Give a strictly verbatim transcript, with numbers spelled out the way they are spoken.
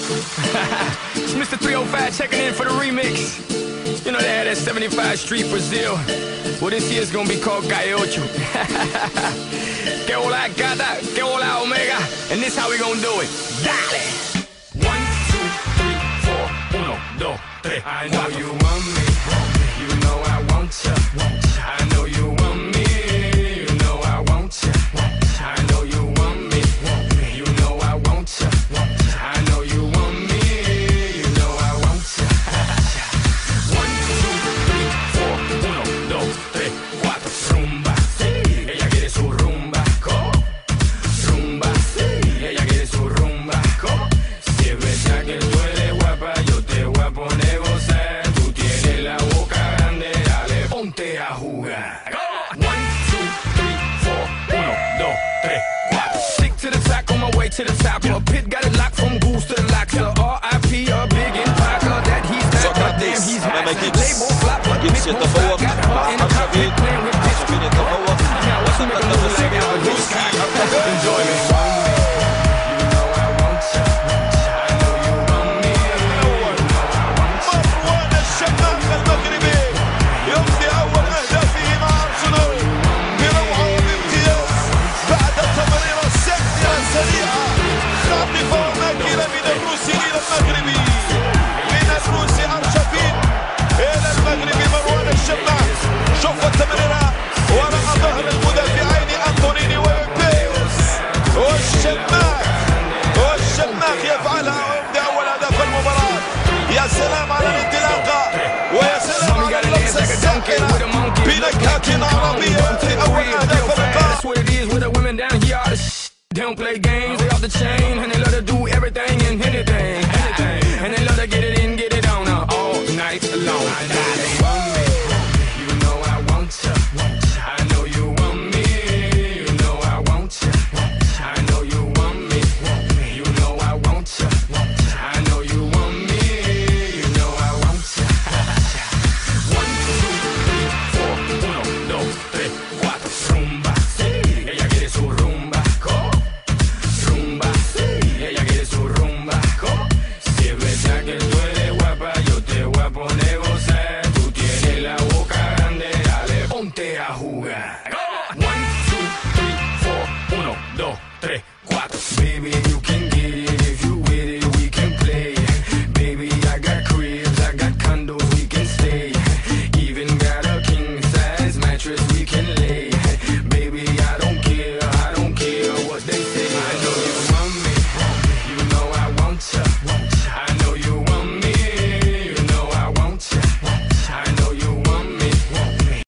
It's Mister three oh five checking in for the remix. You know they had that seventy-five Street Brazil. Well, this year's gonna be called Calle Ocho. Que hola gata, que hola omega. And this how we gonna do it. Dale! One, two, three, four, uno, dos, tres. I know you want me, you know I want ya. I know you want me, you know I want ya. I know you want me, you know I want ya. I know you want me, you know I want ya. One, two, three, four, uno, dos, tres, cuatro. Rumba, ella quiere su rumba, co. Rumba, ella quiere su rumba, co. Si es verdad que tú eres guapa, yo te voy a poner gozar. Tú tienes la boca grande, dale, ponte a jugar. One, two, three, four, uno, dos, tres, cuatro. Stick to the track on my way to the top. A pit got it locked from goose to the locks. R I P a big impact that he's not goddamn he's hot. Label flop, but جيبس يتفوق مع حرشبين حرشبين يتفوق وتقدم السريع الروسي Enjoy me. مروان الشماخ المغربي يمضي أول أهدافه مع أرسنال بروعة وبامتياز بعد تمريرة ساحرة سريعة خاطفة وماكلة من الروسي إلى المغربي من الروسي أرشفين إلى المغربي مروان الشماخ. شوف التمريرة وراء ظهر المدافعين أنطونيني وبيوس والشماخ والشماخ يفعلها ويبدأ أول هدف المباراة. يا سلام على الانطلاقة ويا سلام على اللمسة الساحرة بنكهة عربية يأتي أول أهداف اللقاء. That's what it is with the women down here. They don't play games, they off the chain.